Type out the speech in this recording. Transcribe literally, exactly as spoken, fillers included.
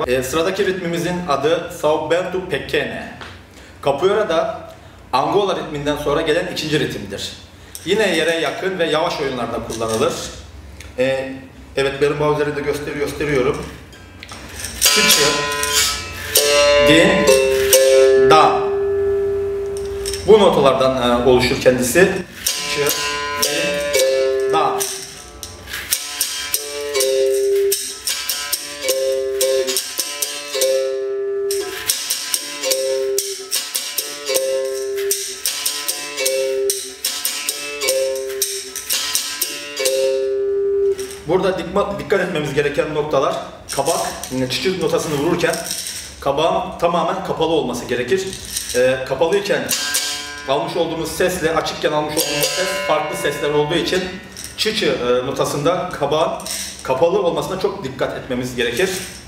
E, sıradaki ritmimizin adı Sauberto Pequene. Capoeira'da Angola ritminden sonra gelen ikinci ritimdir. Yine yere yakın ve yavaş oyunlarda kullanılır. E, evet, berimba üzerinde göster gösteriyorum. Çıçı, din, da. Bu notalardan e, oluşur kendisi. Çıçı, din, da. Burada dikkat etmemiz gereken noktalar, kabak, çıçı notasını vururken kabağın tamamen kapalı olması gerekir. E, kapalıyken almış olduğumuz sesle açıkken almış olduğumuz ses farklı sesler olduğu için çıçı e, notasında kabağın kapalı olmasına çok dikkat etmemiz gerekir.